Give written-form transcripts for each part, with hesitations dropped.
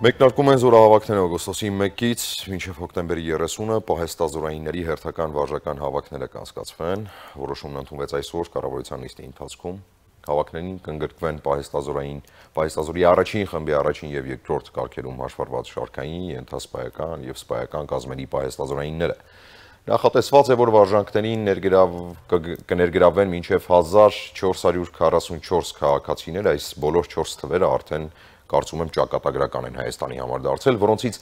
Մեկնարկում են զորահավաքները օգոստոսի 1-ից մինչև հոկտեմբերի 30-ը պահեստազորայինների հերթական վարժական հավաքները կանցկացվեն, որոշումն ընդունվեց այսօր կառավարության նիստի ընթացքում։ Հավաքներին կընդգրկվեն պահեստազորի առաջին խմբի առաջին եւ երկրորդ կարգերում հաշվառված շարքային, ենթասպայական եւ սպայական կազմերի պահեստազորայինները։ Նախատեսված է, որ վարժանքներին կներգրավվեն մինչև 1444 քաղաքացիներ, այս բոլոր 4 թվերը արդեն կարծում եմ ճակատագրական են Հայաստանի համար դարձել, որոնցից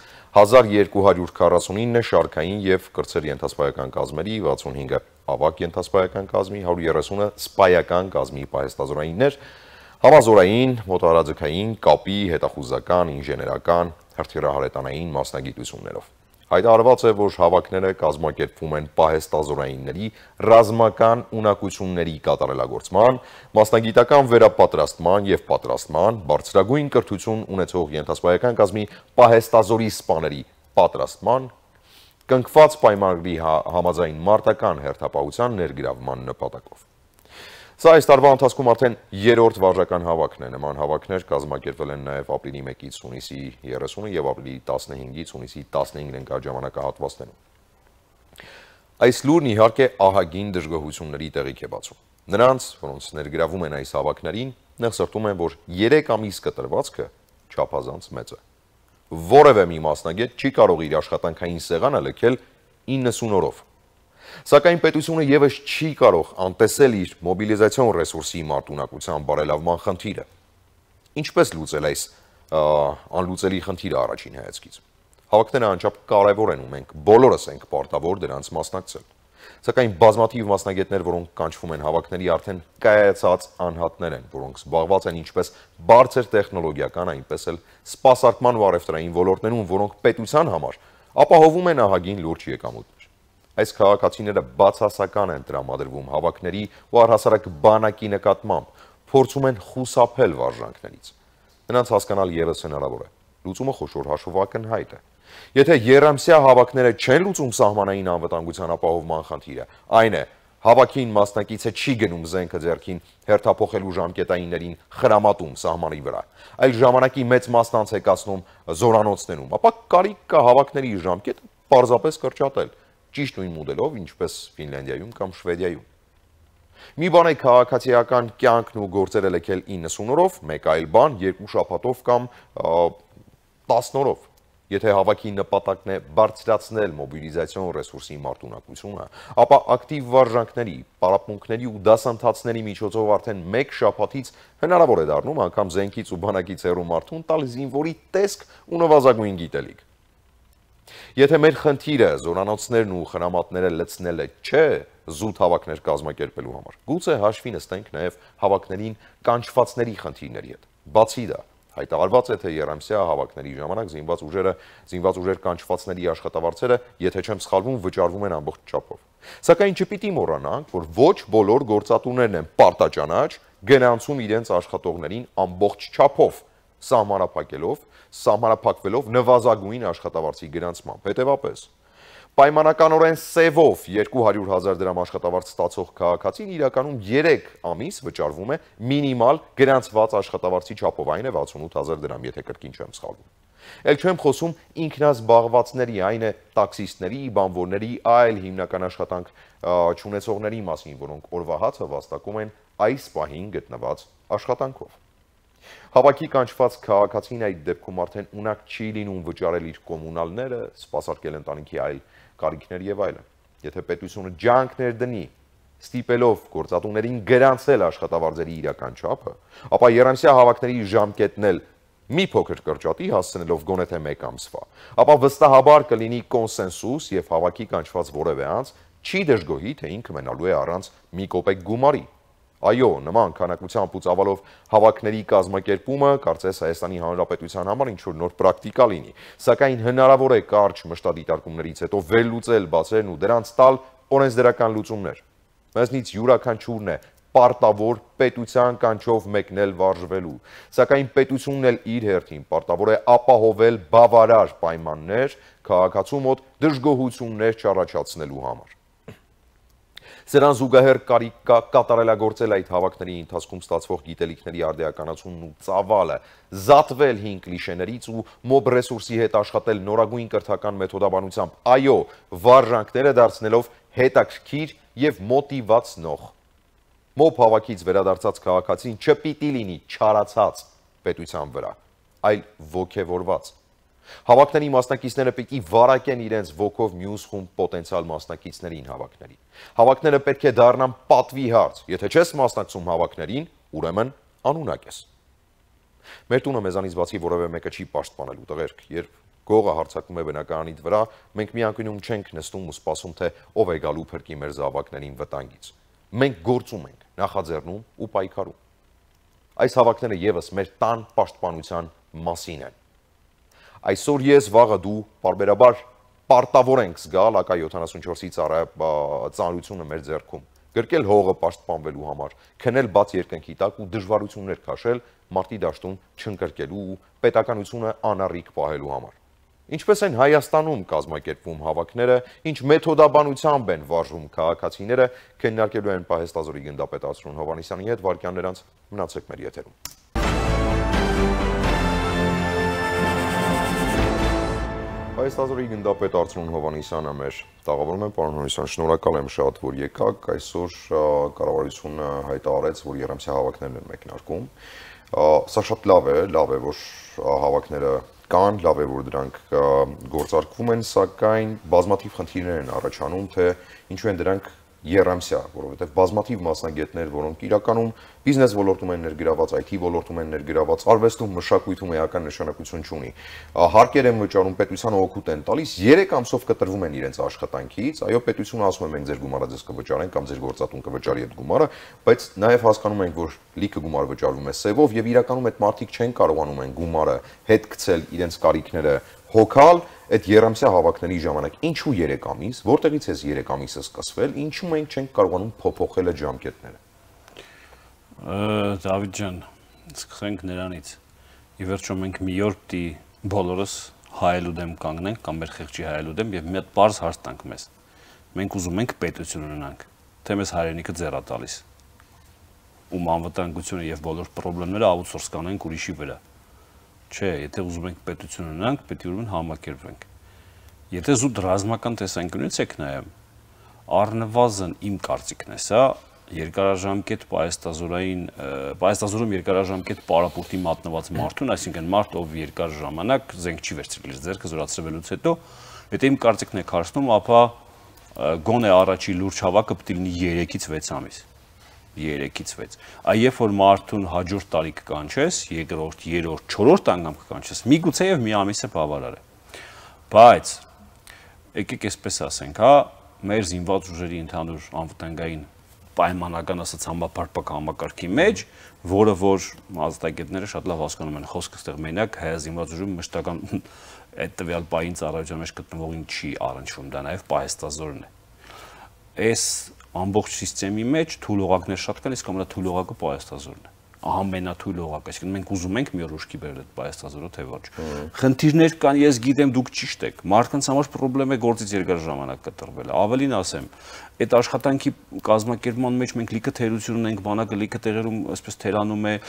1249-ը շարքային եւ կրտսեր ենթասպայական կազմերի, 65-ը ավագ ենթասպայական կազմի, 130-ը սպայական կազմի պահեստազորայիններ, համազորային, մոտոհարաձգային, կապի, հետախուզական, ինժեներական, հրթիռահարետանային մասնագիտություններով։ Հայտարարված է, որ հավաքները կազմակերպվում են պահեստազորայինների ռազմական ունակությունների կատարելագործման, մասնագիտական վերապատրաստման եւ պատրաստման, բարձրագույն կրթություն ունեցող ենթասպայական կազմի պահեստազորի սպաների պատրաստման, կնքված պայմանագրի համաձայն մարտական հերթապահության ներգրավման նպատակով։ Սա այս տարվա ընթացքում արդեն երրորդ վարժական հավաքն է։ Նման հավաքներ կազմակերպվել են նաև ապրիլի 1-ից հունիսի 30-ը եւ ապրիլի 15-ից հունիսի 15-ն ընկած ժամանակահատվածներում։ Այս լուրն իհարկե ահագին դժգոհությունների տեղիք է բացում։ Նրանց, որոնց ներգրավում են այս հավաքներին, նեղսրտում են, որ 3 ամիս կտրվածքը չափազանց մեծ է։ Որևէ մի մասնագետ չի կարող իր աշխատանքային սեղանը լքել 90 օրով։ Սակայն պետությունը եւս չի կարող անտեսել իր մոբիլիզացիոն ռեսուրսի մարտունակության բարելավման խնդիրը։ Ինչպես լուծել այս անլուծելի խնդիրը առաջին հայացքից։ Հավաքները անչափ կարևոր են ու մենք բոլորս ենք պարտավոր դրանց մասնակցել։ Սակայն բազմաթիվ մասնագետներ, որոնք կանչվում են հավաքների, արդեն կայացած անհատներ են, որոնք զբաղված են ինչպես բարձր տեխնոլոգիական, այնպես էլ սպասարկման ու առևտրային ոլորտներում, որոնք պետության համար ապահովում են ահագին լուրջ եկամուտներ։ Այս քաղաքացիները բացասական են տրամադրվում հավաքների ու առհասարակ բանակի նկատմամբ, փորձում են խուսափել վարժանքներից։ Նրանց հասկանալ եւս հնարավոր է։ Լուծումը խոշոր հաշվով ակնհայտ է։ Եթե երամսյա հավաքները չեն լուծում սահմանային անվտանգության ապահովման խնդիրը, այն է, հավաքին մասնակիցը չի գնում զենքը ձեռքին հերթափոխելու ժամկետայիններին խրամատում սահմանի վրա, այլ ժամանակի մեծ մասն անցեկացնում զորանոցներում, ապա կարիք կա հավաքների ժամկետը պարզապես կրճատել, ճիշտ նույն մոդելով, ինչպես Ֆինլանդիայում կամ Շվեդիայում։ Մի բան է քաղաքացիական կյանքն ու գործերը լքել 90 օրով, մեկ այլ բան 2 շաբաթով կամ 10 օրով։ Եթե հավաքի նպատակն է բարձրացնել մոբիլիզացիոն ռեսուրսի մարտունակությունը, ապա ակտիվ վարժանքների, պարապմունքների ու դասընթացների միջոցով արդեն 1 շաբաթից հնարավոր է դառնում անգամ զենքից ու բանակից հեռու մարդուն տալ զինվորի տեսք ու նվազագույն գիտելիք։ Եթե մեր խնդիրը զորանոցներն ու խրամատները լցնելը չէ զուտ հավաքներ կազմակերպելու համար, գուցե հաշվի նստենք նաև հավաքներին կանչվածների խնդիրների հետ։ Բացի դա, հայտարարված է, թե երամսյա հավաքների ժամանակ զինված ուժեր կանչվածների աշխատավարձերը, եթե չեմ սխալվում, վճարվում են ամբողջ չափով։ Սակայն չպիտի մոռանանք, որ ոչ բոլոր գործատուներն են պարտաճանաչ գնանցում իրենց աշխատողներին ամբողջ չափով, սահմանափակվելով նվազագույն աշխատավարձի գրանցմամբ։ Հետևապես, պայմանականորեն սևով 200,000 դրամ աշխատավարձ ստացող քաղաքացին իրականում 3 ամիս վճարվում է մինիմալ գրանցված աշխատավարձի չափով, այն է 68,000 դրամ, եթե կրկին չեմ սխալվում։ Էլ չեմ խոսում ինքնազբաղվածների, այն է տաքսիստների, բանվորների, այլ հիմնական աշխատանք չունեցողների մասին, որոնք օրվա հացը վաստակում են այս պահին գտնված աշխատանքով։ Հավաքի կանչված քաղաքացին այդ դեպքում արդեն ունակ չի լինում վճարել իր կոմունալները, սպասարկել ընտանիքի այլ կարիքներ եւ այլն։ Եթե պետությունը ջանքներ դնի, ստիպելով գործատուներին գրանցել աշխատավարձերի իրական չափը, ապա երամսյա հավաքների ժամկետն էլ մի փոքր կրճատի, հասցնելով գոնե թե 1 ամսվա, ապա վստահաբար կլինի կոնսենսուս եւ հավաքի կանչված որևէ անձ չի դժգոհի, թե ինքը մնալու է առանց մի կոպեկ գումարի։ Այո, նման քանակությամբ ու ծավալով հավաքների կազմակերպումը կարծես Հայաստանի Հանրապետության համար ինչ-որ նոր պրակտիկա լինի, սակայն հնարավոր է կարճ մշտադիտարկումներից հետո վերլուծել բացերն ու դրանց տալ օրենսդրական լուծումներ։ Մեզնից յուրաքանչյուրն է պարտավոր պետության կանչով մեկնել վարժվելու, սակայն պետությունն էլ իր հերթին պարտավոր է ապահովել բավարար պայմաններ քաղաքացու մոտ դժգոհություններ չառաջացնելու համար։ Սրան զուգահեռ կարիք կա կատարելագործել այդ հավաքների ընթացքում ստացվող գիտելիքների արդիականացումն ու ծավալը, զատվել հին կլիշեներից ու մոբ ռեսուրսի հետ աշխատել նորագույն կրթական մեթոդաբանությամբ, այո, վարժանքները դարձնելով հետաքրքիր եւ մոտիվացնող։ Մոբ հավաքից վերադարձած քաղաքացին չպիտի լինի չարացած պետության վրա, այլ ոգևորված։ Հավաքների մասնակիցները պիտի վարակեն իրենց ոգով մյուս խումբ պոտենցիալ մասնակիցներին հավաքների։ Հավաքները պետք է դառնան պատվի հարց, եթե չես մասնակցում հավաքներին, ուրեմն անունակ ես։ Մեր տունը մեզանից բացի որևէ մեկը չի պաշտպանելու տղերք, երբ գողը հարձակվում է բնակարանիդ վրա, մենք մի անկյունում չենք նստում ու սպասում, թե ով է գալու փրկի մեր զավակներին վտանգից։ Մենք գործում ենք, նախաձեռնում ու պայքարում։ Այս հավաքները եւս մեր տան պաշտպանության մասին են։ Այսօր ես, վաղը դու, պարբերաբար պարտավոր ենք զգալ AK-74-ի ծանրությունը մեր ձեռքում, գրկել հողը պաշտպանվելու համար, քնել բաց երկնքի տակ ու դժվարություններ քաշել մարտի դաշտում չընկրկելու ու պետականությունը անառիկ պահելու համար։ Ինչպես են Հայաստանում կազմակերպվում հավաքները, ինչ մեթոդաբանությամբ են վարժում քաղաքացիները, քննարկելու են պահեստազորի գնդապետ Արծրուն Հովհաննիսյանի հետ, վայրկյաններ անց մնացեք մեր եթերում։ Պահեստազորի գնդապետ Արծրուն Հովհաննիսյանը մեր տաղավարում է, պարոն Հովհաննիսյան, շնորհակալ եմ շատ, որ եկաք, այսօր կառավարությունը հայտարարեց, որ եռամսյա հավաքներն են մեկնարկում։ Սա շատ լավ է, որ հավաքները կան, լավ է, որ դրանք գործարկվում են, սակայն բազմաթիվ խնդիրներ են առաջանում, թե ինչու են դրանք եռամսյա, որովհետև բազմաթիվ մասնագետներ, որոնք իրականում բիզնես ոլորտում են ներգրաված, IT ոլորտում են ներգրաված, արվեստում, մշակույթում էական նշանակություն չունի, հարկեր են վճարում, պետությանը օգուտ են տալիս, 3 ամսով կտրվում են իրենց աշխատանքից, այո, պետությունը ասում է մենք ձեր գումարը ձեզ կվճարենք կամ ձեր գործատուն կվճարի այդ գումարը, բայց նաև հասկանում ենք, որ լիքը գումար վճարվում է սևով եւ իրականում այդ մարդիկ չեն կարողանում են գումարը հետ գցել իրենց կարիքները հոգալ այդ եռամսյա հավաքների ժամանակ։ Ինչու 3 ամիս, որտեղից է 3 ամիսը սկսվել, ինչու մենք չենք կարողանում փոփոխել այդ ժամկետները։ Դավիթ ջան, սկսենք նրանից։ Ի վերջո մենք մի օր պիտի բոլորս հայելու դեմ կանգնենք կամ մեր խեղճի հայելու դեմ եւ մի հատ բարձ հարց տանք մեզ։ Մենք ուզում ենք պետություն ունենանք, թե մեզ հայրենիքը ձեռա տալիս։ Ում անվտանգությունը եւ բոլոր խնդիրները outsource կանենք ուրիշի վրա։ Չէ, եթե ուզում ենք պետություն ունենանք, պետք է ուրեմն համակերպվենք։ Եթե զուտ ռազմական տեսանկյունից եք նայում, առնվազն իմ կարծիքն է սա, երկարաժամկետ պահեստազորում երկարաժամկետ պարապորտի մատնված մարդուն, այսինքն մարդ, ով երկար ժամանակ զենք չի վերցրել իր ձեռքը զորացրվելուց հետո, եթե իմ կարծիքն է քարշնում, ապա գոնե առաջի լուրջ հավաքը պետք է լինի 3-ից 6 ամիս։ 3-ից 6։ Այ երբ որ մարդուն հաջորդ տարի կկանչես, երկրորդ, երրորդ, չորրորդ անգամ կկանչես, միգուցե եւ մի ամիսը բավարար է։ Բայց եկեք այսպես ասենք, հա, մեր զինված ուժերի ընդհանուր անվտանգային պայմանական ասած համապարփակ համակարգի մեջ, որը որ ազատագետները շատ լավ հասկանում են, խոսքը այստեղ մենակ հայ զինված ուժի մշտական այդ տվյալ պահին ծառայության մեջ գտնվողին չի առնչվում, դա նաև պահեստազորն է։ Այս ամբողջ համակարգի մեջ թույլ օղակներ շատ կան, իսկ ամենա թույլ օղակը պահեստազորն է։ Ամենաթույլ օղակը, այսինքն մենք ուզում ենք մի օր ուշքի բերել այդ պահեստազորը, թե ոչ։ Խնդիրներ կան, ես գիտեմ, դուք ճիշտ եք։ Մարդկանց համար խնդրեմ է գործից երկար ժամանակ կտրվել։ Ավելին ասեմ, այդ աշխատանքի կազմակերպման մեջ մենք լիքը թերություն ունենք, բանակը լիքը տեղերում այսպես թերանում է,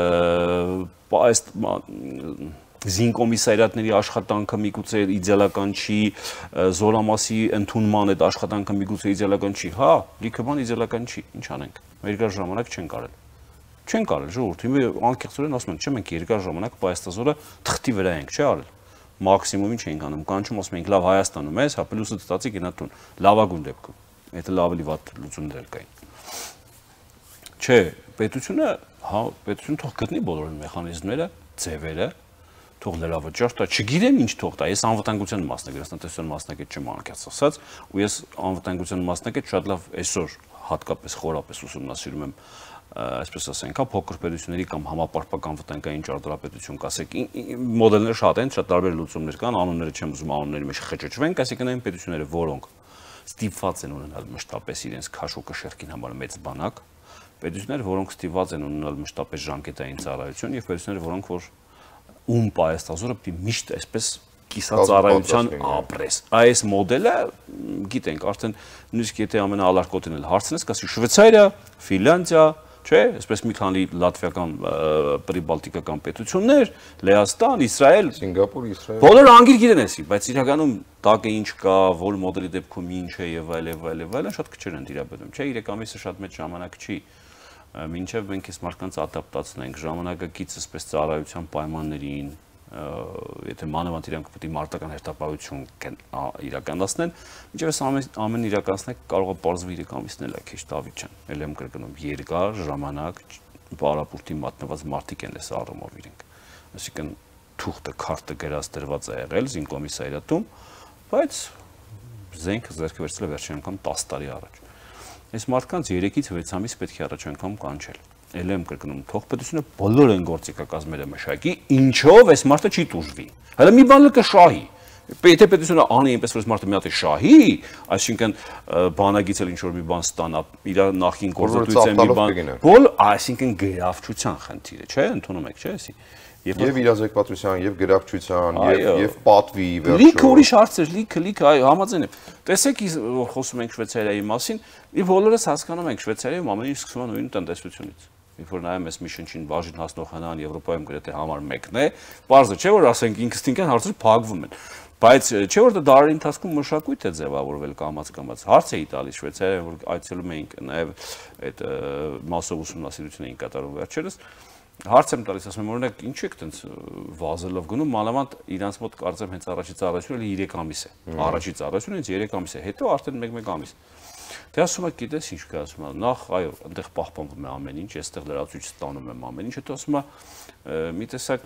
զինկոմիսարիատների աշխատանքը միգուցե իդեալական չի, զորամասի ընդունման այդ աշխատանքը միգուցե իդեալական չի, հա, լիքը բան իդեալական չի, ինչ անենք։ Երկար ժամանակ չեն կարել։ Չեն կարել, ժողովուրդ, հիմա անկեղծորեն ասում են, չէ, մենք երկար ժամանակ պահեստազորը թղթի վրա ենք, չէ՞ արել։ Մաքսիմումին չենք անում, կանչում ասում ենք, լավ Հայաստանում ես, հա պլյուսը ստացի գնա տուն, լավագույն դեպքում։ Եթե ավելի վատ լուծումներ կային։ Չէ, պետությունը, հա, պետությունը թող գտնի բոլոր մեխանիզմները, ձևերը, թող լրավճար տա, չգիտեմ ինչ թող տա, ես անվտանգության մասնագետ, տնտեսության մասնագետ չեմ անկեղծ ասած, ու ես անվտանգության մասնագետ շատ լավ այսօր հատկապես խորապես ուսումնասիրում եմ, այսպես ասենք, հա, փոքր պետությունների կամ համապարփակ անվտանգային ճարտարապետություն կասեք, մոդելներ շատ են, շատ տարբեր լուծումներ կան, անունները չեմ ուզում անունների մեջ խճճվենք, այսինքն այն պետությունները, որոնք ստիպված են ունենալ մշտապես իրենց քաշոկը շերքին համար մեծ բանակ, պետությունները, որոնք ստիպված են ունենալ մշտապես ժամկետային ծառայություն, եւ պետությունները, որոնք որ ում պահեստազորը պիտի միշտ այսպես կիսածառայության ապրես։ Այս մոդելը գիտենք, արդեն նույնիսկ եթե ամենաալարկոտին էլ հարցնես, կասի Շվեյցարիա, Ֆինլանդիա, չէ, այսպես մի քանի լատվիական պրիբալտիկական պետություններ, Լեհաստան, Իսրայել, Սինգապուր, Իսրայել։ Բոլորը անգիր գիտեն էսի, բայց իրականում տակը ինչ կա, որ մոդելի դեպքում ինչ է եւ այլն, շատ քիչեր են դիրապետում, չէ, 3 ամիսը շատ մեծ ժամանակ չի։ Մինչև մենք այս մարդկանց ադապտացնենք ժամանակակից այսպես ծառայության պայմաններին, եթե մանավանդ իրանք պետք է մարտական հերթապահություն իրականացնեն, մինչև այս ամեն իրականացնեք կարող է պարզվի 3 ամիսն էլ է քիչ Դավիթ ջան, ել եմ կրկնում, երկար ժամանակ պարապորտի մատնված մարդիկ են այս առումով իրենք, այսինքն թուղթը քարտը գրած դրված է եղել զինկոմիսարիատում, բայց զենքը ձեռքը վերցրել է վերջին անգամ 10 տարի առաջ։ Այս մարդկանց 3-ից 6 ամիս պետք է առաջ անգամ կանչել։ Էլ եմ կրկնում, թողպետությունը բոլոր են գործիքակազմերը մշակի, ինչով այս մարդը չի տուժվի։ Հələ մի բան կա շահի։ Եթե պետությունը անի այնպես որ այս մարդը մի հատ է շահի, այսինքն բանագից էլ ինչ որ մի բան ստանա, իր նախին գործողությունից մի բան, բոլ, այսինքն գրավչության խնդիրը, չէ՞, ընդունում եք, չէ՞, էսի։ Եվ իրազեկվածության, եւ գրավչության, եւ պատվի վերջո։ Լիքը ուրիշ հարցեր, լիքը, այո, համաձայն եմ։ Տեսեք, խոսում ենք Շվեյցարիայի մասին, եւ բոլորս հասկանում ենք Շվեյցարիայում ամեն ինչ սկսվում է նույն տնտեսությունից։ Երբ որ նայում ես մի շնչին բաժին հասնող հնան Եվրոպայում գրեթե համար մեկն է, պարզը չէ որ ասենք ինքստինքան հարցերը փակվում են։ Բայց չէ որ դա դարերի ընթացքում մշակույթ է ձևավորվել կամաց։ Հարց էի տալիս Շվեյցարիայում, որ այցելում էինք նաեւ այդ մասով ուսումնասիրություն էին կատարում վերջերս։ Հարց եմ տալիս, ասում եմ, օրինակ, ինչու եք տենց վազելով գնում, մանավանդ իրանց մոտ կարծեմ հենց առաջի ծառայությունը 3 ամիս է։ Առաջի ծառայությունը հենց 3 ամիս է, հետո արդեն 1-1 ամիս։ Դե ասում եք, գիտես ինչ կա, ասում եմ, նախ, այո, այնտեղ պահպանվում է ամեն ինչ, այստեղ լրացուցիչ ստանում եմ ամեն ինչ, հետո ասում եմ, մի տեսակ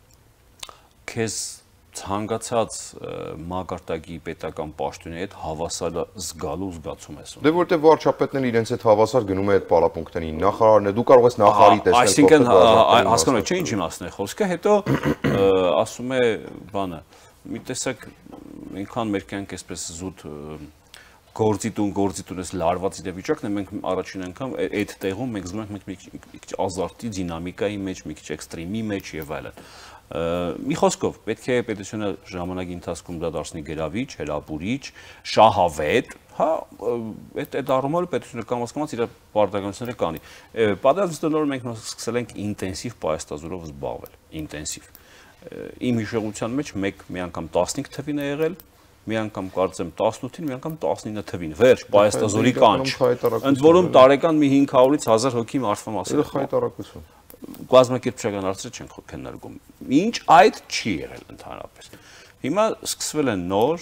քեզ ցանկացած մակարդակի պետական պաշտոնի հետ հավասար զգալու զգացում ես։ Դե որտեղ վարչապետներն իրենց հետ հավասար գնում է այդ պարապմունքներին, նախարարն է, դու կարող ես նախարարի տեսնել։ Այսինքն հասկանում եք, չէ՞ ինչ իմաստն է խոսքը, հետո ասում է բանը, մի տեսակ այնքան մեր կյանք այսպես զուտ գործիտուն էս լարված իրավիճակն է, մենք առաջին անգամ այդ տեղում մենք զգում ենք մի քիչ ազարտի դինամիկայի մեջ, մի քիչ էքստրեմի մեջ եւ այլն։ Մի խոսքով, պետք է պետությունը ժամանակի ընթացքում դա դարձնի գրավիչ, հրապուրիչ, շահավետ, հա, այդ առումով պետությունը կամաց իր պարտականությունները կանի։ Պատասխանատվորորեն մենք սկսել ենք ինտենսիվ պայաստազորով զբաղվել, ինտենսիվ։ Իմ հիշողության մեջ մի անգամ 15 թվին է եղել, մի անգամ կարծեմ 18-ին, մի անգամ 19 թվին, վերջ, պայաստազորի կանչ, ընդ որում տարեկան մի 500-ից 1000 հոգի մարդվա մասին։ Խայտարակություն։ Կազմակերպչական հարցեր չենք քննարկում։ Ինչ այդ չի եղել ընդհանրապես։ Հիմա սկսվել են նոր,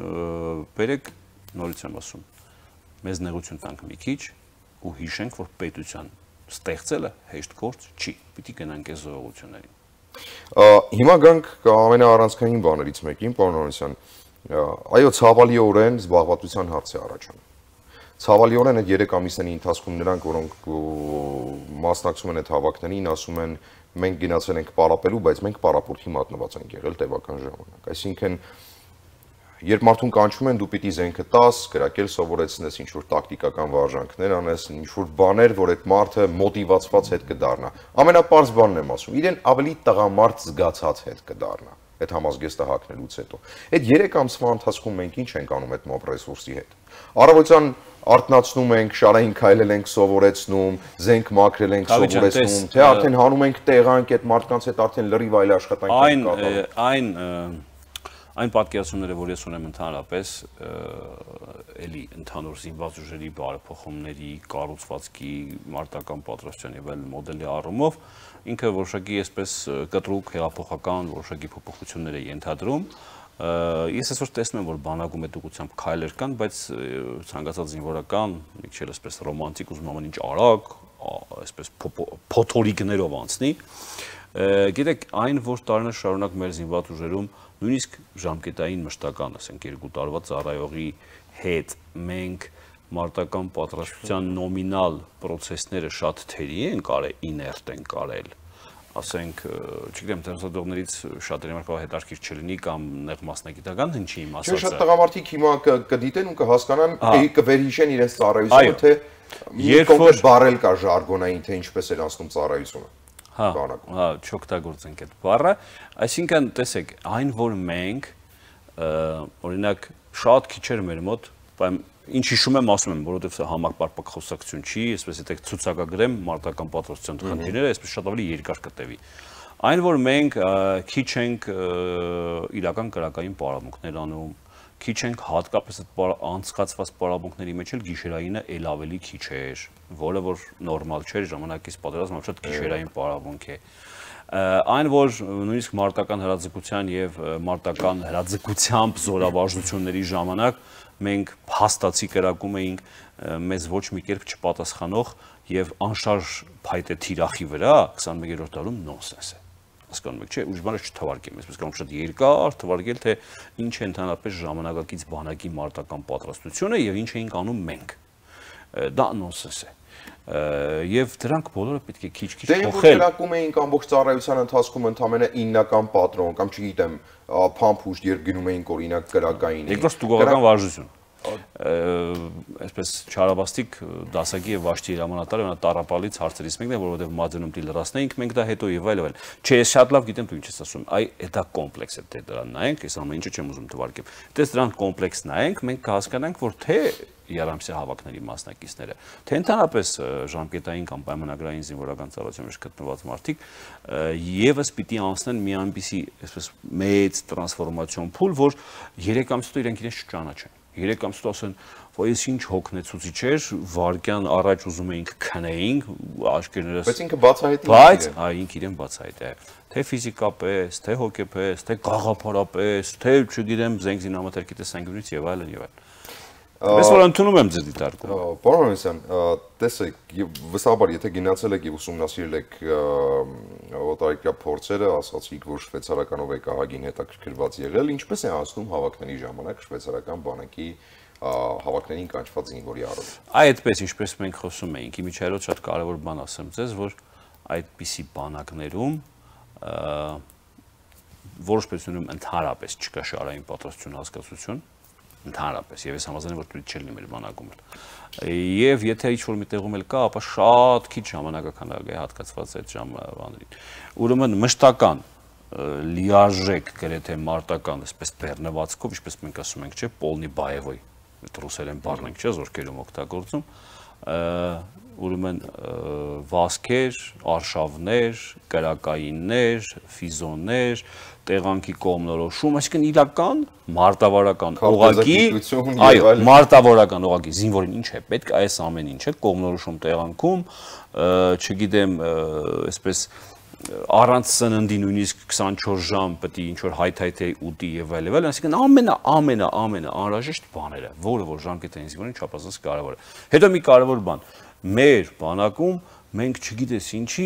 բերեք նորից եմ ասում, մեզ նեղություն տանք մի քիչ ու հիշենք, որ պետության ստեղծելը հեշտ գործ չի։ Պիտի գնանք այս զողողություններին։ Հիմա գանք ամենաառանցքային բաներից մեկին, պարոն Հովհաննիսյան, այո, ցավալիորեն զբաղվածության հարց է առաջանում։ Ցավալիորեն այդ 3 ամիսների ընթացքում նրանք, որոնք մասնակցում են այդ հավաքներին, ասում են մենք գնացել ենք պարապելու, բայց մենք պարապորտի մատնված ենք եղել տևական ժամանակ։ Այսինքն, երբ մարդուն կանչում են, դու պիտի զենքը տաս, գրակել սովորեցնես, ինչ-որ տակտիկական վարժանքներ անես, ինչ-որ բաներ, որ այդ մարդը մոտիվացված հետ կդառնա։ Ամենապարզ բանն եմ ասում, իրեն ավելի տղամարդ զգացած հետ կդառնա այդ համազգեստը հագնելուց հետո։ Այդ 3 ամսվա ընթացքում մենք ինչ ենք անում այդ մոբ ռեսուրսի հետ։ Առավոտյան արտնացնում ենք, շարային քայլել ենք սովորեցնում, զենք մաքրել ենք սովորեցնում, թե արդեն հանում ենք տեղանք այդ մարդկանց հետ արդեն լրիվ այլ աշխատանք ենք կատարում։ Այն պատկերացումները, որ ես ունեմ ընդհանրապես, էլի ընդհանուր զինված ուժերի բարեփոխումների, կառուցվածքի, մարտական պատրաստության եւ այլ մոդելի առումով, ինքը որոշակի այսպես կտրուկ հեղափոխական որոշակի փոփոխություններ է ենթադրում։ Ես այսօր տեսնում եմ, որ բանակում այդ ուղղությամբ քայլեր կան, բայց ցանկացած զինվորական, մի քիչ այսպես ռոմանտիկ ուզում ամեն ինչ արագ, այսպես փոթորիկներով անցնի։ Գիտեք, այն որ տարիներ շարունակ մեր զինված ուժերում նույնիսկ ժամկետային մշտական, ասենք 2 տարվա ծառայողի հետ մենք մարտական պատրաստության նոմինալ process-ները շատ թերի են կարել, իներտ են կարել, ասենք, չգիտեմ, տեխնոլոգիաներից շատերի համար կարող հետաքրքիր չլինի կամ նեղ մասնագիտական հնչի իմ ասածը։ Շատ տղամարդիկ հիմա կդիտեն ու կհասկանան, կվերհիշեն իրենց ծառայությունը, թե կոնկրետ բառել կա ժարգոնային, թե ինչպես է անցնում ծառայությունը։ Հա, չօգտագործենք այդ բառը, այսինքն տեսեք, այն որ մենք օրինակ շատ քիչ էր մեր մոտ, ինչ հիշում եմ, ասում եմ, որովհետև համապարփակ խոսակցություն չի, այսպես եթե ցուցակագրեմ մարտական պատրաստության խնդիրները, այսպես շատ ավելի երկար կտևի։ Այն որ մենք քիչ ենք իրական կրակային պարապմունքներ անում, քիչ ենք հատկապես այդ անցկացված պարապմունքների մեջ էլ գիշերայինը էլ ավելի քիչ էր, որը որ նորմալ չէր, ժամանակից պատերազմը շատ գիշերային պարապմունք է։ Այն որ նույնիսկ մարտական հրաձգության եւ մարտական հրաձգությամբ զորավարժությունների ժամանակ մենք փաստացի կրակում էինք մեզ ոչ մի կերպ չպատասխանող եւ անշարժ փայտե թիրախի վրա 21-րդ դարում նոնսենս է։ Հասկանում եք, չէ՞, ուրիշ բանը չթվարկեմ, այսպես կարող շատ երկար թվարկել, թե ինչ է ընդհանրապես ժամանակակից բանակի մարտական պատրաստությունը եւ ինչ էինք անում մենք։ Դա նոնսենս է։ Եվ դրանք բոլորը պետք է քիչ-քիչ փոխել։ Կրակում էինք ամբողջ ծառայության ընթացքում ընդամենը 9-ական պատրոն կամ չգիտեմ, փամփուշտ երբ գնում էինք օրինակ կրակային։ Երկրորդ ստուգողական վարժություն։ Այսպես չարաբաստիկ դասակի եւ վաշտի հրամանատարը նա տառապալից հարցերից մեկն է, որովհետեւ մաձենում դի լրացնեինք մենք դա հետո եւ այլ։ Չէ, ես շատ լավ գիտեմ դու ինչ ես ասում։ Այ դա կոմպլեքս է, դե դրան նայենք, այս ամեն ինչը չեմ ուզում թվարկեմ։ Դες դրան կոմպլեքս նայենք, մենք կհասկանանք, որ թե Երամսի հավաքների մասնակիցները, թե ընդհանրապես ժամկետային կամ պայմանագրային զինվորական ծառայության մեջ գտնված մարդիկ եւս պիտի անցնեն մի այնպիսի, այսպես մեծ տրանսֆորմացիոն փուլ, որ 3 ամիս հետո իրենք իրենց չճանաչեն։ 3 ամիս հետո ասեն, որ ես ինչ հոգնեցուցիչ էր, վարկյան առաջ ուզում էինք քնեինք, աշկերներս։ Բայց ինքը բացահայտ է։ Բայց ինքը իրեն բացահայտ է։ Թե ֆիզիկապես, թե հոգեպես, թե գաղափարապես, թե չգիտեմ զենք զինամթերքի տեսանկյունից եւ այլն եւ այլն։ Ես որ ընդունում եմ ձեր դիտարկումը։ Պարոն Հովհաննիսյան, տեսեք, վստահաբար եթե գնացել եք եւ ուսումնասիրել եք օտարիկյա փորձերը, ասացիք, որ շվեյցարականով եք ահագին հետաքրքրված եղել, ինչպես է անցնում հավաքների ժամանակ շվեյցարական բանակի հավաքներին կանչված զինվորի առօրյա։ Այդպես ինչպես մենք խոսում էինք, իմիջայլոց շատ կարևոր բան ասեմ ձեզ, որ այդպիսի բանակներում որոշ պետությունում ընդհանրապես չկա շարային պատրաստություն հասկացություն, ընդհանրապես, եւ ես համաձայն եմ, որ դուք չելնի մեր բանակում էլ։ Եվ եթե ինչ-որ մի տեղում էլ կա, ապա շատ քիչ ժամանակականակ է հատկացված այդ ժամանակներին։ Ուրեմն մշտական լիարժեք գրեթե մարտական, այսպես բեռնվածքով, ինչպես մենք ասում ենք, չէ, պոլնի բայևոյ, ռուսերեն բառն ենք, չէ, զորքերում օգտագործում, ուրեմն վազքեր, արշավներ, կրակայիններ, ֆիզոններ, տեղանքի կողմնորոշում, այսինքն իրական մարտավարական օղակի, այո, մարտավարական օղակի զինվորին ինչ է պետք, այս ամեն ինչը կողմնորոշում տեղանքում, չգիտեմ, այսպես առանց սննդի նույնիսկ 24 ժամ պետք է ինչ-որ հայթայթի ուտի եւ այլ, այսինքն ամենա անհրաժեշտ բաները, որը որ ժամկետային զինվորին չափազանց կարևոր է։ Հետո մի կարևոր բան, մեր բանակում մենք չգիտես ինչի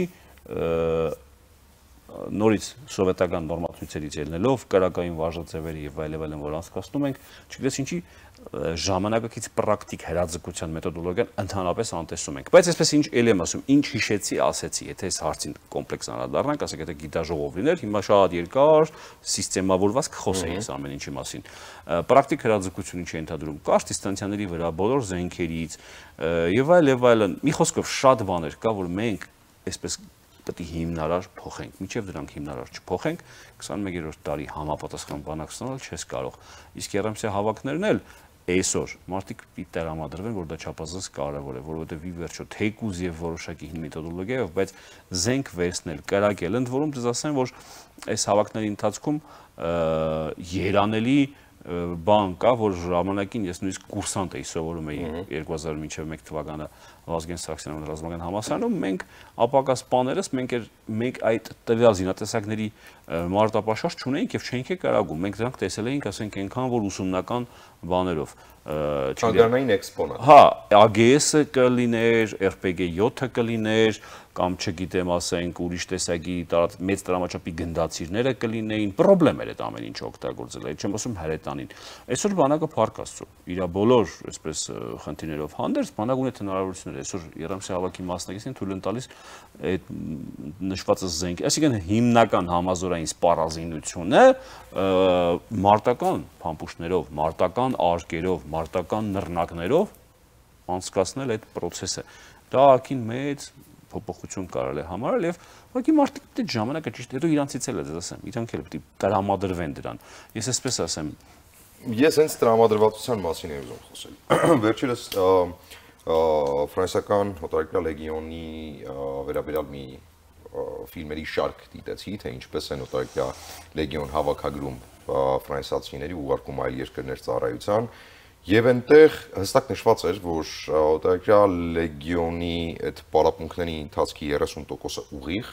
նորից սովետական նորմատիվներից ելնելով կրակային վարժաձևերի եւ այլն, որ անցկացնում ենք, չգիտես ինչի ժամանակակից պրակտիկ հրաձգության մեթոդոլոգիան ընդհանրապես անտեսում ենք։ Բայց այսպես ինչ ել եմ ասում, ինչ հիշեցի, ասեցի, եթե այս հարցին կոմպլեքս անդրադառնանք, ասենք եթե գիտաժողով լիներ, հիմա շատ երկար սիստեմավորված կխոսեի այս ամեն ինչի մասին։ Պրակտիկ հրաձգություն ինչ է ընդհանրում, կարճ դիստանցիաների վրա, բոլոր զենքերից եւ այլն։ Մի խոսքով շատ բաներ կա, որ մենք այսպես պետք է հիմնարար փոխենք։ Մինչև դրանք հիմնարար չփոխենք, 21-րդ դարի համապատասխան բանակ ստանալ չես կարող։ Իսկ Երամսի հավաքներն էլ այսօր մարդիկ պիտի տրամադրվեն, որ դա չափազանց կարևոր է, որովհետև ի վերջո թեկուզ եւ որոշակի մեթոդոլոգիայով, բայց զենք վերցնել, կրակել, ընդ որում դες ասեմ, որ այս հավաքների ընթացքում երանելի բան կա, որ ժամանակին ես նույնիսկ կուրսանտ էի, սովորում էի 2000 մինչև 1 թվականը Վազգեն Սարգսյանի ռազմական համալսարանում, մենք ապակա սպաներս մենք այդ տվյալ զինատեսակների մարտապաշարժ չունեինք եւ չէինք կարագում։ Մենք դրանք տեսել էինք, ասենք, այնքան որ ուսումնական բաներով, Ագրանային էքսպոնատ։ Հա, AGS-ը կլիներ, RPG 7-ը կլիներ, կամ չգիտեմ, ասենք, ուրիշ տեսակի մեծ տրամաչափի գնդացիրները կլինեին, պրոբլեմ էր այդ ամեն ինչը օգտագործել, այդ չեմ ասում հրետանին։ Այսօր բանակը փառք Աստծո, իր բոլոր, այսպես, խնդիրներով հանդերձ, բանակը ունի հնարավորություններ։ Այսօր Երամսի հավաքի մասնակիցներին թույլ են տալիս այդ նշվածը զենք, այսինքն հիմնական համազորային սպառազինությունը մարտական փամփուշտներով, մարտական արկերով, մարտական նռնակներով անցկացնել այդ process-ը։ Դա ակին մեծ փոփոխություն կարելի է համարել եւ ուղղակի մարդիկ այդ ժամանակը ճիշտ հետո իրանցից էլ է դες ասեմ իրանք էլ պետք է տրամադրվեն դրան ես այսպես ասեմ ես հենց տրամադրվածության մասին եմ ուզում խոսել վերջերս ֆրանսիական օտարերկրյա լեգիոնի վերաբերյալ մի ֆիլմերի շարք դիտեցի թե ինչպես են օտարերկրյա լեգիոն հավաքագրում ֆրանսիացիների ուղարկում այլ երկրներ ծառայության եւ այնտեղ հստակ նշված էր որ օտարերկրյա լեգիոնի այդ պարապմունքների ընթացքի 30%-ը ուղիղ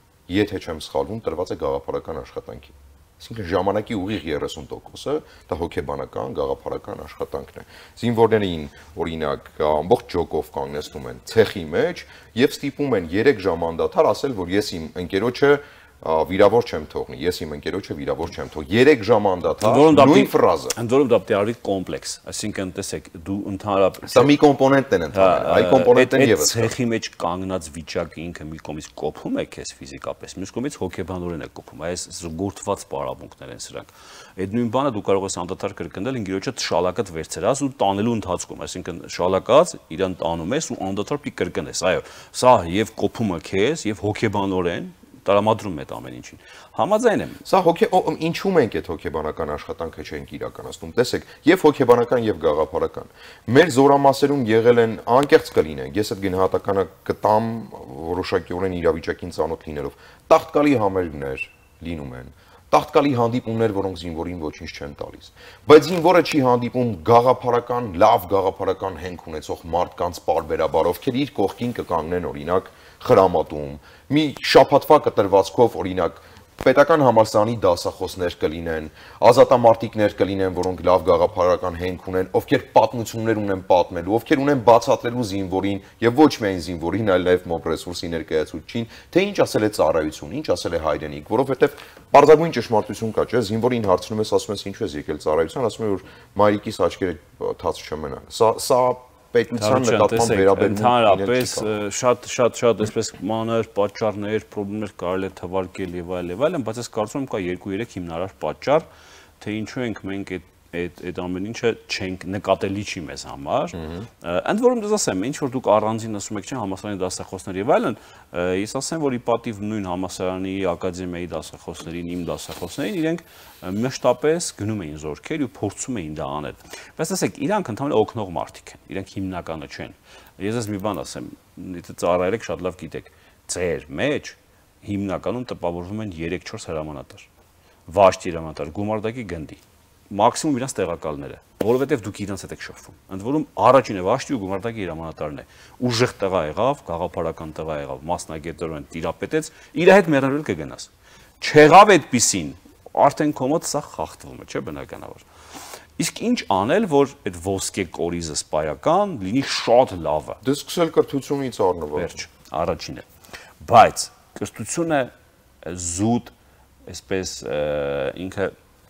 եթե չեմ սխալվում տրված է գաղափարական աշխատանքի այսինքն ժամանակի ուղիղ 30%-ը դա հոգեբանական գաղափարական աշխատանքն է զինվորներին օրինակ ամբողջ ջոկով կանգնեցնում են ցեխի մեջ եւ ստիպում են 3 ժամ անդադար ասել որ ես իմ ընկերոջը վիրավոր չեմ թողնի ես իմ ընկերոջը վիրավոր չեմ թողնի 3 ժամ անդադար նույն ֆրազը ընդ որում դա պետք է արի կոմպլեքս այսինքն տեսեք դու ընդհանրապես սա մի կոմպոնենտ են ընդհանրապես այ կոմպոնենտն եւս ցեխի մեջ կանգնած վիճակը ինքը մի կողմից կոփում է քեզ ֆիզիկապես մյուս կողմից հոգեբանորեն է կոփում այս զգուրթված պարապմունքներ են սրանք այդ նույն բանը դու կարող ես անդադար կրկնել ինգիրոջը շալակած վերցրած ու տանելու ընթացքում այսինքն շալակած իրան տանում ես ու անդադար պի կրկնես այո սա եւ կոփում է քեզ եւ հոգեբանորեն տրամադրում է այդ ամեն ինչին։ Համաձայն եմ։ Սա ինչու մենք այդ հոգեբանական աշխատանքը չենք իրականացնում։ Տեսեք, եւ հոգեբանական եւ գաղափարական։ Մեր զորամասերում եղել են անկեղծ կլինենք։ Ես այդ գնահատականը կտամ որոշակիորեն իրավիճակին ծանոթ լինելով։ Տաղտկալի համերգներ լինում են։ Տաղտկալի հանդիպումներ, որոնք զինվորին ոչինչ չեն տալիս։ Բայց զինվորը չի հանդիպում գաղափարական, լավ գաղափարական հենք ունեցող մարդկանց պարբերաբար, ովքեր իր կողքին կկանգնեն օրինակ խրամատում, մի շաբաթվա կտրվածքով օրինակ պետական համալսարանի դասախոսներ կլինեն, ազատամարտիկներ կլինեն, որոնք լավ գաղափարական հենք ունեն, ովքեր պատմություններ ունեն պատմելու, ովքեր ունեն բացատրելու զինվորին եւ ոչ միայն զինվորին, այլ նաեւ մոբ ռեսուրսի ներկայացուցիչին, թե ինչ ասել է ծառայություն, ինչ ասել է հայրենիք, որովհետեւ բարձրագույն ճշմարտություն կա, չէ՞, զինվորին հարցնում ես, ասում ես ինչու ես եկել ծառայության, ասում է որ մայրիկիս աչքերը թաց չմնան։ Սա պետության նկատմամբ վերաբերվում ընդհանրապես շատ այսպես մանր պատճառներ, խնդիրներ կարելի է թվարկել եւ այլն, բայց ես կարծում եմ կա 2-3 հիմնարար պատճառ, թե ինչու ենք մենք այդ ամեն ինչը չենք նկատելի չի մեզ համար։ Ընդ որում դες ասեմ, ինչ որ դուք առանձին ասում եք, չէ՞, համալսարանի դասախոսներ եւ այլն, ես ասեմ, որ ի պատիվ նույն համալսարանի ակադեմիայի դասախոսներին, իմ դասախոսներին, իրենք մշտապես գնում էին զորքեր ու փորձում էին դա անել։ Բայց ասեք, իրանք ընդհանրապես օգնող մարդիկ են, իրանք հիմնականը չեն։ Ես ես մի բան ասեմ, եթե ծառայել եք շատ լավ գիտեք, ձեր մեջ հիմնականում տպավորվում են 3-4 հրամանատար։ Վաշտի հրամանատար, գումարտակի գնդի մաքսիմում իրանց տեղակալները, որովհետև դուք իրանց հետ եք շփվում։ Ընդ որում առաջինը վաշտի ու գումարտակի հրամանատարն է։ Ուժեղ տղա եղավ, գաղափարական տղա եղավ, մասնագետորեն տիրապետեց, իր հետ մեռնել կգնաս։ Չեղավ այդպիսին, արդեն կոմոդ սա խախտվում է, չէ՞ բնականաբար։ Իսկ ինչ անել, որ այդ ոսկե կորիզը սպայական լինի շատ լավը։ Դե սկսել կրթությունից առնվազն։ Վերջ, առաջինը։ Բայց կրթությունը զուտ, այսպես ինքը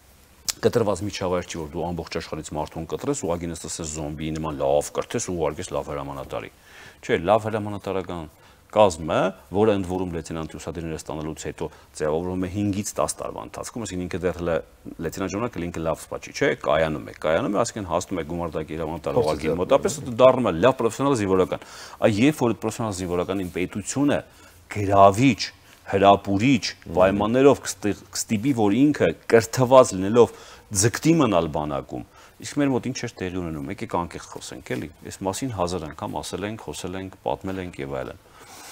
կտրված միջավայր չի, որ դու ամբողջ աշխարհից մարդուն կտրես, ուղղակի նստես զոմբիի նման լավ կրթես ու ուղարկես լավ հրամանատարի։ Չէ, լավ հրամանատարական կազմը, որը ընդ որում լեյտենանտի ուսադիրները ստանալուց հետո ձևավորվում է 5-ից 10 տարվա ընթացքում, այսինքն ինքը դեռ լեյտենանտ ժամանակ ինքը լավ սպաչի, չէ, կայանում է, այսինքն հասնում է գումարտակի հրամանտար ուղղակի մոտապես ու դառնում է լավ պրոֆեսիոնալ զինվորական։ Այ երբ որ պրոֆեսիոնալ զինվորականին պետությունը գրավիչ հրապուրիչ պայմաններով կստիպի, որ ինքը կրթված լինելով ձգտի մնալ բանակում, իսկ մեր մոտ ինչ էր տեղի ունենում, եկեք անկեղծ խոսենք, էլի, այս մասին 1000 անգամ ասել ենք, խոսել ենք, պատմել ենք եւ այլն։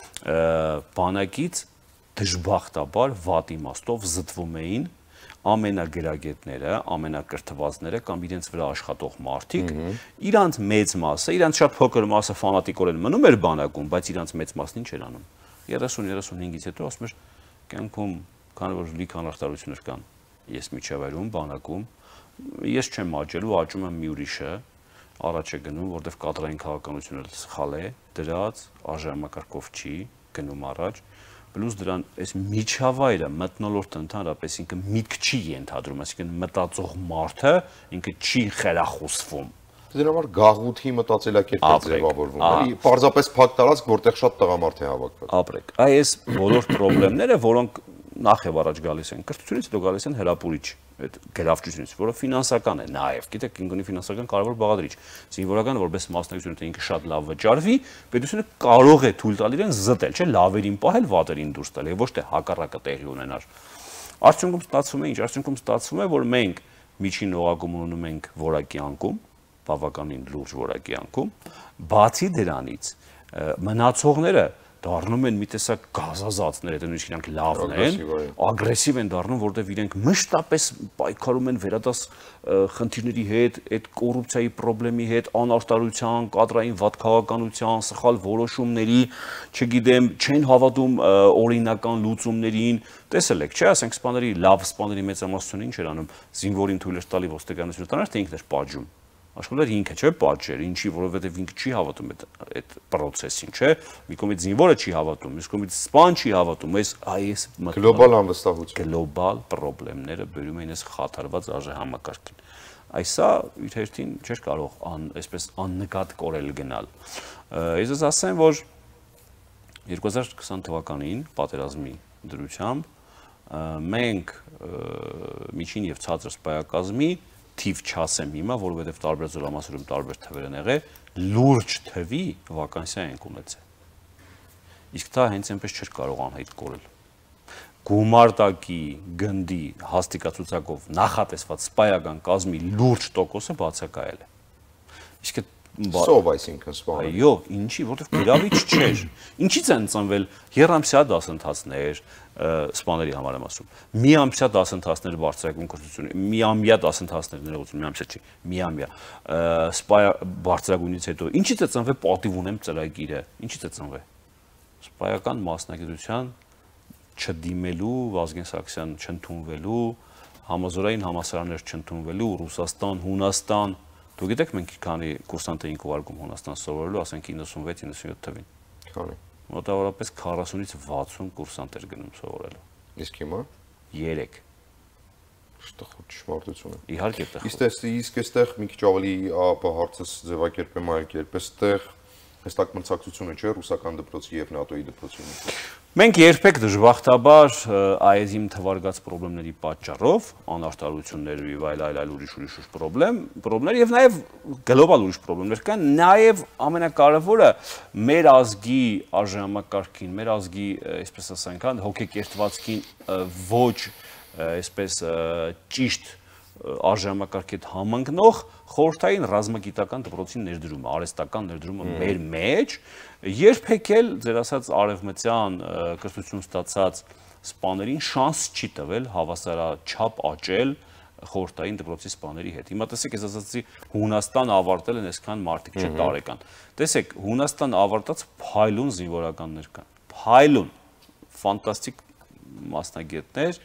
Բանակից դժբախտաբար վատ իմաստով զտվում էին ամենագրագետները, ամենակրթվածները կամ իրենց վրա աշխատող մարդիկ, իրանց մեծ մասը, իրանց շատ փոքր մասը ֆանատիկորեն մնում էր բանակում, բայց իրանց մեծ մասն ինչ էր անում։ 30-35-ից հետո ասում էր կյանքում քանի որ լիք անարդարություններ կան ես միջավայրում բանակում ես չեմ աճելու աճում եմ մի ուրիշը առաջ է գնում որտեվ կադրային քաղաքականությունը սխալ է դրած արժանամակարգով չի գնում առաջ պլյուս դրան այս միջավայրը մթնոլորտը ընդհանրապես ինքը միտք չի ենթադրում այսինքն մտածող մարդը ինքը չի խելախուսվում Դրա համար գաղութի մտածելակերպ է ձևավորվում, էլի, պարզապես փակ տարածք, որտեղ շատ տղամարդ է հավաքված։ Ապրեք։ Այս բոլոր խնդիրները, որոնք նախ եւ առաջ գալիս են կրթությունից, հետո գալիս են հրապուրիչ այդ գրավչությունից, որը ֆինանսական է նաև, գիտեք, ինքնին ֆինանսական կարևոր բաղադրիչ։ Զինվորականը որպես մասնակցություն ինքը շատ լավ վճարվի, պետությունը կարող է թույլ տալ իրեն զտել, չէ, լավերին պահել, վատերին դուրս տալ, եւ ոչ թե հակառակը տեղի ունենար։ Արդյունքում ստացվում է ինչ, արդյունքում ստացվում է, որ մենք միջին օղակում ունում ենք որակի անկում, բավականին լուրջ որակի անկում, բացի դրանից մնացողները դառնում են մի տեսակ գազազածներ, այդ նույնիսկ իրանք լավն են, ագրեսիվ են դառնում, որտեղ իրենք մշտապես պայքարում են վերադաս խնդիրների հետ, այդ կոռուպցիայի խնդրի հետ, անարտարության, կադրային վատ քաղաքականության, սխալ որոշումների, չգիտեմ, չեն հավատում օրինական լուծումներին, տեսել եք, չէ՞, ասենք սպաների լավ սպաների մեծամասնությունը ինչ էր անում, զինվորին թույլ էր տալի ոստիկանությունը տանար, թե ինքն էր պատժում։ Աշխուհի ինքը չէ պատժեր, ինչի, որովհետև ինքը չի հավատում այդ process-ին, չէ։ Մի կողմից զինվորը չի հավատում, մյուս կողմից սպան չի հավատում, այս գլոբալ անվստահություն, գլոբալ խնդիրները բերում են այս խաթարված արժեհամակարգին։ Այսա իր հերթին չէր կարող այսպես աննկատ կորել գնալ։ Ես ես ասեմ, որ 2020 թվականին պատերազմի դրությամբ մենք միջին եւ ցածր սպայակազմի թիվ չասեմ հիմա, որովհետև տարբեր զորամասերում տարբեր թվեր են եղել, լուրջ թվի վականսիա ենք ունեցել։ Իսկ դա հենց այնպես չէր կարող անհայտ կորել։ Գումարտակի, գնդի, հաստիկացուցակով նախատեսված սպայական կազմի լուրջ տոկոսը բացակայել է։ Իսկ սով այսինքն սպանը։ Այո, ինչի, որովհետև գրավիչ չէր։ Ինչից են ծնվել եռամսյա դասընթացներ, սպաների համար եմ ասում, միամսյա դասընթացներ բարձրագույն կրթություն, միամյա դասընթացներ ներողություն, միամսյա չի, միամյա սպայ բարձրագույնից հետո ինչից է ծնվել պատիվ ունեմ ծրագիրը, ինչից է ծնվել։ Սպայական մասնագիտության չդիմելու, Վազգեն Սարգսյան չընդունվելու, համազորային համալսարաններ չընդունվելու, Ռուսաստան, Հունաստան, դու գիտեք մենք քանի կուրսանտ էինք ուղարկում Հունաստան սովորելու, ասենք 96-97 թվին։ Քանի։ Մոտավորապես 40-ից 60 կուրսանտ էր գնում սովորելու։ Իսկ հիմա 3։ Շտախ ճշմարտություն է։ Իհարկե տեղ։ Իսկ այստեղ մի քիչ ավելի հարցս ձևակերպեմ այլ կերպ, այստեղ հստակ մրցակցությունը չէ ռուսական դպրոցի եւ ՆԱՏՕ-ի դպրոցի միջեւ։ Մենք երբեք դժբախտաբար այեզիմ թվարկած խնդիրների պատճառով, անարտարությունների եւ այլ ուրիշ խնդիրներ եւ նաեւ գլոբալ ուրիշ խնդիրներ կան, նաեւ ամենակարևորը մեր ազգի արժանապատվին, մեր ազգի, այսպես ասենք, հոգեկերտվածքին ոչ այսպես ճիշտ արժանապատվի հետ համընկնող խորհրդային ռազմագիտական դպրոցի ներդրումը, արհեստական ներդրումը մեր մեջ երբեք էլ ձեր ասած արևմտյան կրթություն ստացած սպաներին շանս չի տվել հավասարաչափ աճել խորհրդային դպրոցի սպաների հետ։ Հիմա տեսեք, ես ասացի Հունաստան ավարտել են այսքան մարդիկ չէ տարեկան։ Տեսեք, Հունաստան ավարտած փայլուն զինվորականներ կան։ Փայլուն, ֆանտաստիկ մասնագետներ,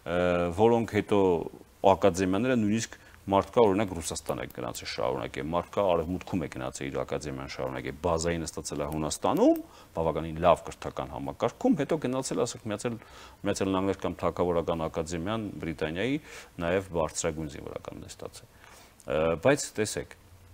որոնք հետո ակադեմիաները նույնիսկ մարդկա օրինակ Ռուսաստան է գնացել շարունակել, մարդկա արևմուտքում է գնացել իր ակադեմիան շարունակել, բազային ստացել է Հունաստանում, բավականին լավ կրթական համակարգում, հետո գնացել ասենք Միացյալ Նահանգներ կամ Թագավորական ակադեմիան Բրիտանիայի, նաև բարձրագույն զինվորականն է ստացել։ Բայց տեսեք,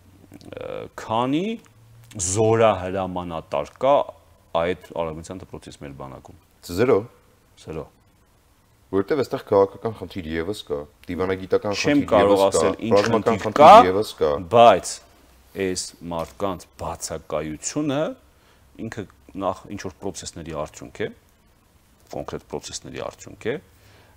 քանի զորահրամանատար կա այդ արևմտյան դպրոցից մեր բանակում։ 0 0 Որտեւ այստեղ քաղաքական խնդիր եւս կա, դիվանագիտական խնդիր եւս կա, ռազմական խնդիր եւս կա, բայց այս մարդկանց բացակայությունը ինքը նախ ինչ որ process-ների արդյունք է, կոնկրետ process-ների արդյունք է,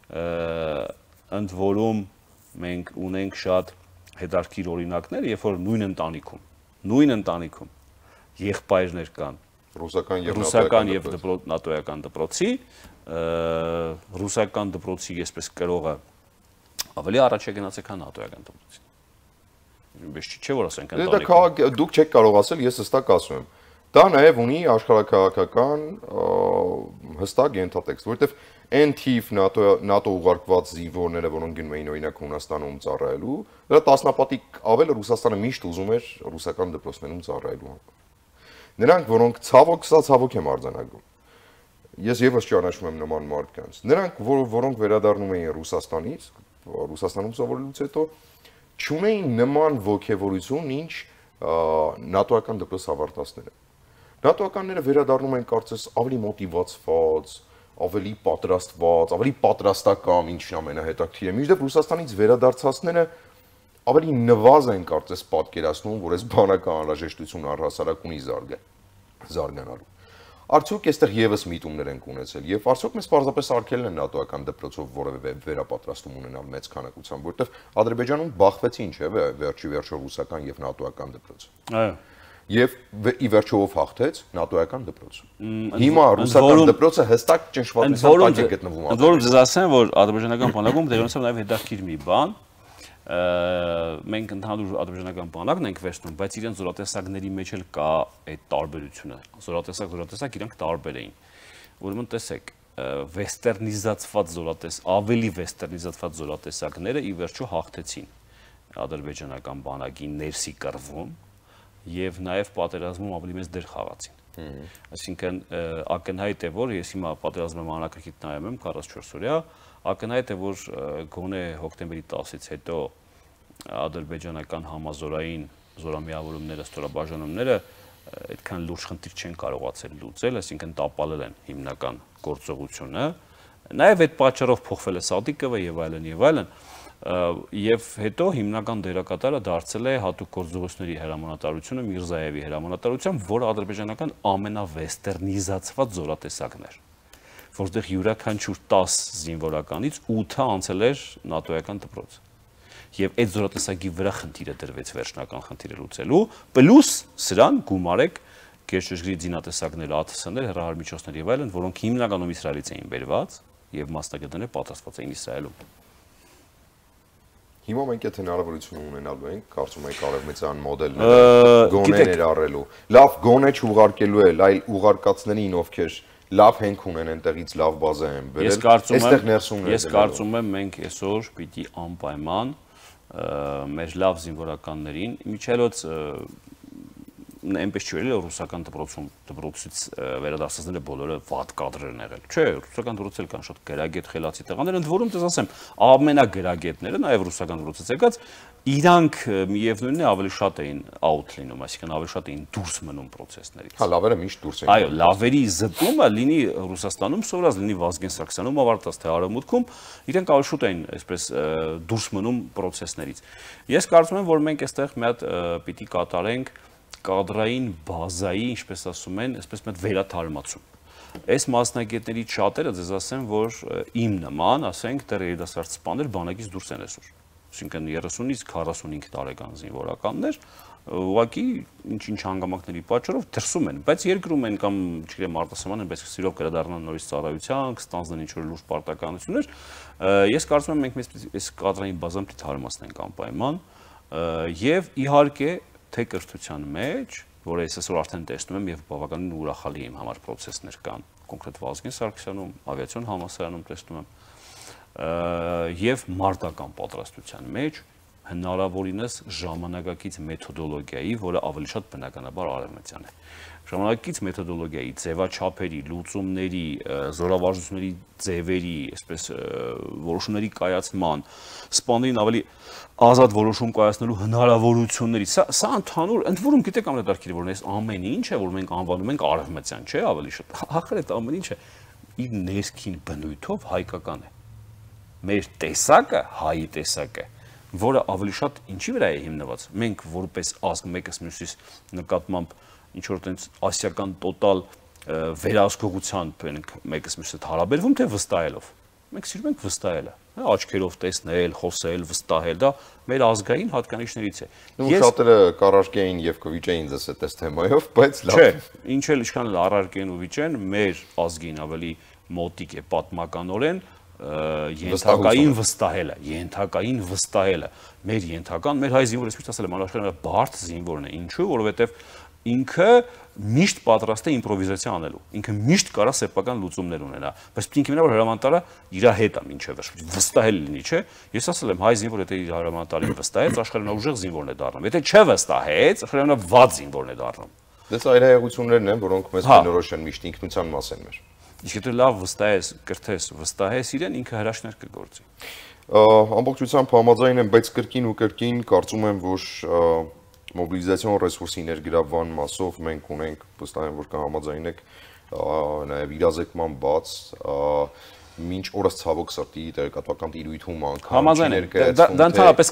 ընդ որում մենք ունենք շատ հետաքրքիր օրինակներ, երբ որ նույն ընտանիքում եղբայրներ կան, ռուսական եւ նատոյական դպրոցի, ռուսական դպրոցի այսպես կրողը ավելի առաջ է գնացել, քան նատոյական դպրոցին։ Ինչպես չէ, որ ասենք ընտանիքում։ Դուք չեք կարող ասել, ես հստակ ասում եմ։ Դա նաև ունի աշխարհաքաղաքական հստակ ենթատեքստ, որովհետև այն թիվ ՆԱՏՕ ուղարկված զինվորները, որոնք գնում էին օրինակ Հունաստանում ծառայելու, դրա տասնապատիկ ավել Ռուսաստանը միշտ ուզում էր ռուսական դպրոցներում ծառայելու։ Նրանք, որոնք ցավոք եմ արձանագրում, ես եւս ճանաչում եմ նման մարդկանց։ Նրանք, որոնք վերադառնում էին Ռուսաստանում սովորելուց հետո, չունեին նման ոգևորություն, ինչ ՆԱՏՕ-ական դպրոց ավարտածները։ ՆԱՏՕ-ականները վերադառնում են կարծես ավելի մոտիվացված, ավելի պատրաստված, ավելի պատրաստական, ինչն ամենահետաքրքիրը։ Մինչդեռ Ռուսաստանից վերադարձածները ավելի նվազ են կարծես պատկերացնում, որ այս բանակը անհրաժեշտություն առհասարակ ունի զարգանալու։ Արդյոք այստեղ եւս միտումներ են ունեցել եւ արդյոք մեզ պարզապես արգելն են նատոական դպրոցով որևէ վերապատրաստում ունենալ մեծ քանակությամբ, որտեղ Ադրբեջանում բախվեցին, չէ՞, վերջի վերջո ռուսական եւ նատոական դպրոցը։ Այո։ Եվ ի վերջո ով հաղթեց նատոական դպրոցը։ Հիմա ռուսական դպրոցը հստակ ճնշվածության տակ է գտնվում։ Ընդ որում ձեզ ասեմ, որ ադրբեջանական բանակում տեղնոցով նաեւ հետաքրքիր մի բան, մենք ընդհանուր ադրբեջանական բանակն ենք վերցնում, բայց իրենց զորատեսակների մեջ էլ կա այդ տարբերությունը։ Զորատեսակ իրանք տարբեր էին։ Ուրեմն տեսեք, ավելի վեստերնիզացված զորատեսակները ի վերջո հաղթեցին ադրբեջանական բանակի ներսի կռվում եւ նաեւ պատերազմում ավելի մեծ դեր խաղացին։ Այսինքն ակնհայտ է, որ ես հիմա պատերազմի մանրակրկիտ նայում եմ 44 օրյա, ակնհայտ է, որ գոնե հոկտեմբերի 10-ից հետո ադրբեջանական համազորային զորամիավորումները, ստորաբաժանումները այդքան լուրջ խնդիր չեն կարողացել լուծել, այսինքն տապալել են հիմնական գործողությունը։ Նաեւ այդ պատճառով փոխվել է Սադիկովը եւ այլն, եւ հետո հիմնական դերակատարը դարձել է հատուկ գործողությունների հրամանատարությունը Միրզաևի հրամանատարությամբ, որը ադրբեջանական ամենավեստերնիզացված զորատեսակն էր, որտեղ յուրաքանչյուր 10 զինվորականից 8-ը անցել էր նատոյական դպրոց։ Եվ այդ զորատեսակի վրա խնդիրը դրվեց վերջնական խնդիրը լուծելու, պլյուս սրան գումարեք գերշրջգրի զինատեսակներ, ԱԹՍ-ներ, հեռահարմիջոցներ եւ այլն, որոնք հիմնականում Իսրայելից էին բերված եւ մասնագետները պատրաստված էին Իսրայելում։ Հիմա մենք այդ հնարավորությունը ունենալու ենք, կարծում եք արևմտյան մոդելները գոնե ներառելու։ Լավ, գոնե չուղարկելու էլ, այլ ուղարկածներին, ովքեր լավ հենք ունեն այնտեղից լավ բազա են բերել, այստեղ ներսում։ Ես կարծում եմ մենք այսօր պիտի անպայման մեր լավ զինվորականներին միջելոց այնպես չի եղել, ռուսական դպրոցից վերադարձածները բոլորը վատ կադրեր են եղել։ Չէ, ռուսական դպրոցից էլ կան շատ գրագետ խելացի տղաներ, ընդ որում դες ասեմ, ամենագրագետները, նաև ռուսական դպրոցից եկած, իրանք միևնույնն է ավելի շատ էին out լինում, այսինքն ավելի շատ էին դուրս մնում process-ներից։ Հա, լավերը միշտ դուրս են։ Այո, լավերի զտումը լինի Ռուսաստանում սովորած, լինի Վազգեն Սարգսյանում ավարտած, թե Արևմուտքում, իրենք ավելի շուտ էին այսպես դուրս մնում process-ներից։ Ես կարծում եմ, որ մենք այստեղ մի հատ պիտի կատարենք կադրային բազայի, ինչպես ասում են, այսպես մի հատ վերաթարմացում։ Այս մասնագետների շատերը ձեզ ասեմ, որ իմ նման, ասենք, դեռ երիտասարդ սպաներ բանակից դուրս են այսօր։ Այսինքն 30-ից 45 տարեկան զինվորականներ, ուղղակի ինչ-ինչ հանգամանքների պատճառով դրսում են, բայց երկրում են կամ, չգիտեմ, արտասահման են, բայց սիրով կրադառնան նորից ծառայության, կստանձնեն ինչ-որ լուրջ պարտականություններ։ Ես կարծում եմ մենք այս կադրային բազան պիտի թարմացնենք անպայման եւ իհարկե թե կրթության մեջ, որ ես այսօր արդեն տեսնում եմ եւ բավականին ուրախալի եմ համար process-ներ կան, կոնկրետ Վազգեն Սարգսյանում, ավիացիոն համալսարանում տեսնում եմ, եւ մարտական պատրաստության մեջ հնարավորինս ժամանակակից մեթոդոլոգիայի, որը ավելի շատ բնականաբար արևմտյան է։ Ժամանակակից մեթոդոլոգիայի, ձևաչափերի, լուծումների, զորավարժությունների ձևերի, այսպես որոշումների կայացման, սպաներին ավելի ազատ որոշում կայացնելու հնարավորությունների, սա ընդհանուր, ընդ որում գիտեք ամենադարքերը, որ այս ամեն ինչը, որ մենք անվանում ենք արևմտյան, չէ, ավելի շատ։ Ախր այդ ամեն ինչը իր ներքին բնույթով հայկական է։ Մեր տեսակը, հայի տեսակը, որը ավելի շատ ինչի վրա է հիմնված։ Մենք որպես ազգ մեկս մյուսից նկատմամբ ինչ որ տենց ասիական տոտալ վերահսկողությամբ ենք մեկս մյուսի հետ հարաբերվում, թե վստահելով։ Մենք սիրում ենք վստահելը, աչքերով տեսնել, խոսել, վստահել, դա մեր ազգային հատկանիշներից է։ Ու շատերը կառարկեին եւ կվիճեին ձեզ այդ թեմայով, բայց լավ։ Չէ, ինչ էլ ինչքան էլ առարկեն ու վիճեն, մեր ազգին ավելի մոտիկ է պատմականորեն ենթակային վստահելը, մեր ենթական, մեր հայ զինվորը, այսպես ասել եմ, անաշխարհ բարդ զինվորն է, ինչու, որովհետև ինքը միշտ պատրաստ է իմպրովիզացիա անելու, ինքը միշտ կարա սեփական լուծումներ ունենա, բայց ինքը մենավոր հրամանատարը իր հետ է մինչև վերջ, վստահել լինի, չէ։ Ես ասել եմ, հայ զինվորը եթե իր հրամանատարին վստահեց, աշխարհանուժեղ զինվորն է դառնում, եթե չվստահեց, աշխարհանավատ զինվորն է դառնում։ Դες այլ հայեցություններն են, որոնք մեզ բնորոշ են, միշտ ինքնության մաս են մեր։ Իսկ եթե լավ վստահես, կրթես, վստահես իրեն, ինքը հրաշքներ կգործի։ Ամբողջությամբ համաձայն եմ, բայց կրկին ու կրկին կարծում եմ, որ մոբիլիզացիոն ռեսուրսի ներգրավման մասով մենք ունենք, վստահ եմ, որ կհամաձայնեք, նաև իրազեկման բաց, մինչ օրս ցավոք սրտի տեղեկատվական տիրույթում անգամ համաձայն եմ, դա ընդհանրապես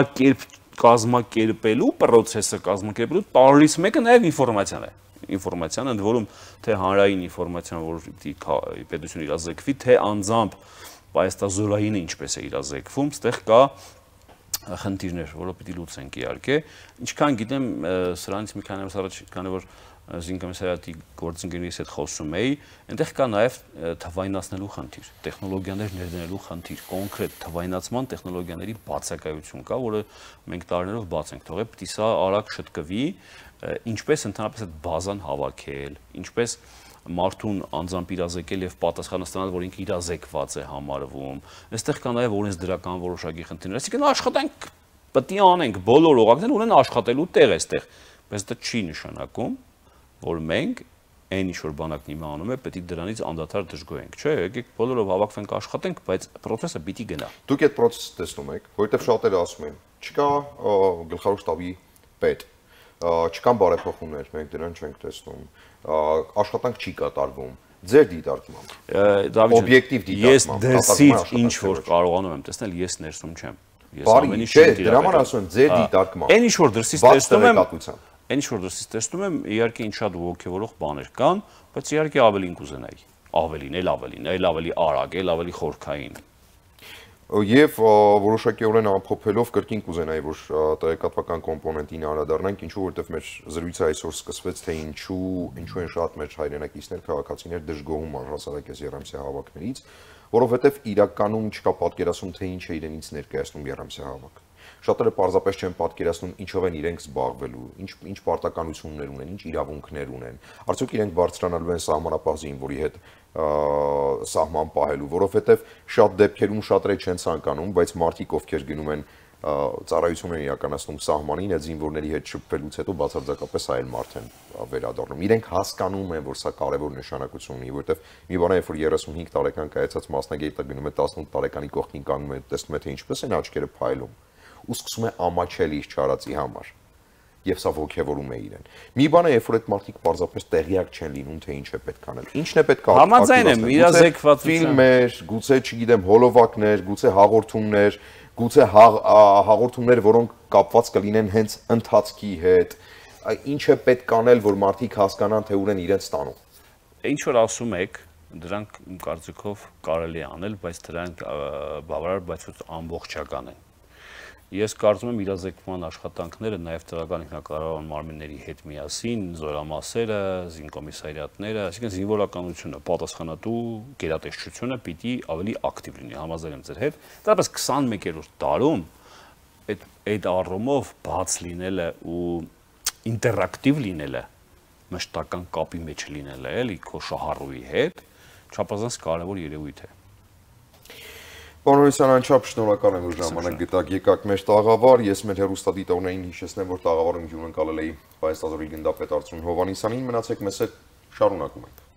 կազմակերպելու process-ը կազմակերպելու տարրից մեկը նաև ինֆորմացիան է։ Ինֆորմացիան, ընդ որում թե հանրային ինֆորմացիան, որ պիտի պետությունը իրազեկվի, թե անձամբ պայստազորայինը ինչպես է իրազեկվում, ստեղ կա խնդիրներ, որը պիտի լուծենք իհարկե։ Ինչքան գիտեմ, սրանից մի քանի ամիս առաջ, քանի որ զինկոմիսարիատի գործընկերուհիս հետ խոսում էի, այնտեղ կա նաև թվայնացնելու խնդիր, տեխնոլոգիաներ ներդնելու խնդիր, կոնկրետ թվայնացման տեխնոլոգիաների բացակայություն կա, որը մենք տարիներով բաց ենք թողել, պիտի սա արագ շտկվի, ինչպես ընդհանրապես այդ բազան հավաքել, ինչպես մարդուն անձամբ իրազեկել եւ պատասխանը ստանալ, որ ինքը իրազեկված է համարվում։ Այստեղ կա նաեւ օրենսդրական որոշակի խնդիրներ, այսինքն աշխատանք պետք է անենք, բոլոր օղակներն ունեն աշխատելու տեղ այստեղ, բայց դա չի նշանակում, որ մենք այն ինչ որ բանակն հիմա անում է, պետք է դրանից անդադար դժգոհենք, չէ՞, եկեք բոլորով հավաքվենք աշխատենք, բայց process-ը պիտի գնա։ Դուք այդ process-ը տեսնում եք, որովհետեւ շատերը ասում են, չկա գլխավոր շտաբի պետ, չկան բարեփոխումներ, մենք դրան չենք տեսնում, աշխատանք չի կատարվում։ Ձեր դիտարկմամբ օբյեկտիվ դիտարկմամբ ես դրսից ինչ որ կարողանում եմ տեսնել, ես ներսում չեմ։ Ես ամեն ինչ դրա համար ասում եմ ձեր դիտարկմամբ։ Այն ինչ որ դրսից տեսնում եմ, այն ինչ որ դրսից տեսնում եմ, իհարկե ինչ շատ ոգևորող բաներ կան, բայց իհարկե ավելին կուզենայի, ավելին, այլ ավելի արագ, այլ ավելի խորքային։ Եվ որոշակիորեն ամփոփելով կրկին կուզենայի, որ տեղեկատվական կոմպոնենտին անդրադառնանք, ինչու որովհետև մեր զրույցը այսօր սկսվեց, թե ինչու են շատ մեր հայրենակիցներ, քաղաքացիներ դժգոհում առհասարակ այս Եռամսյա հավաքներից, որովհետև իրականում չկա պատկերացում, թե ինչ է իրենից ներկայացնում Եռամսյա հավաքը։ Շատերը պարզապես չեն պատկերացնում ինչով են իրենք զբաղվելու, ինչ պարտականություններ ունեն, ինչ իրավունքներ ունեն։ Արդյոք իրենք բարձրանալու են սահմանապահ զինվորի հետ սահման պահելու, որովհետև շատ դեպքերում շատերը չեն ցանկանում, բայց մարդիկ ովքեր գնում են ծառայություն են իրականացնում սահմանին, այդ զինվորների հետ շփվելուց հետո բացարձակապես այլ մարդ են վերադառնում։ Իրենք հասկանում են, որ սա կարևոր նշանակություն ունի, որովհետև մի բան է, որ 35 տարեկան կայացած մասնագետը գնում է 18 տարեկանի կողքին կանգնում է, տեսնում է թե ինչպես են աչքերը փայլում ու սկսում է ամաչել իր չարածի համար։ Եվ սա ոգևորում է իրեն։ Մի բան է, երբ որ այդ մարդիկ պարզապես տեղյակ չեն լինում, թե ինչ է պետք անել։ Ինչն է պետք անել։ Համաձայն եմ, իրազեկվածության ֆիլմեր, գուցե, չգիտեմ, հոլովակներ, գուցե հաղորդումներ, գուցե հաղորդումներ, որոնք կապված կլինեն հենց ընթացքի հետ։ Ինչ է պետք անել, որ մարդիկ հասկանան, թե ուր են իրենց տանում։ Ինչ որ ասում եք, դրանք իմ կարծիքով կարելի է անել, բայց դրանք բավարար, բայց ամբողջական են։ Ես կարծում եմ իրազեկման աշխատանքները նաև տեղական ինքնակառավարման մարմինների հետ միասին, զորամասերը, զինկոմիսարիատները, այսինքն զինվորականությունը, պատասխանատու գերատեսչությունը պիտի ավելի ակտիվ լինի, համաձայն եմ ձեր հետ։ Դեռևս 21-րդ դարում այդ առումով բաց լինելը ու ինտերակտիվ լինելը, մշտական կապի մեջ լինելը, էլի քո շահառուի հետ, չափազանց կարևոր երևույթ է։ Պարոն Հովհաննիսյան, անչափ շնորհակալ եմ, որ ժամանակ գտաք, եկաք մեր տաղավար, ես մեր հեռուստադիտողներին հիշեցնեմ, որ տաղավարում հյուրընկալել էի Պայստազորի գնդապետ Արծրուն Հովհաննիսյանին, մնացեք մեզ հետ, շարունակում ենք։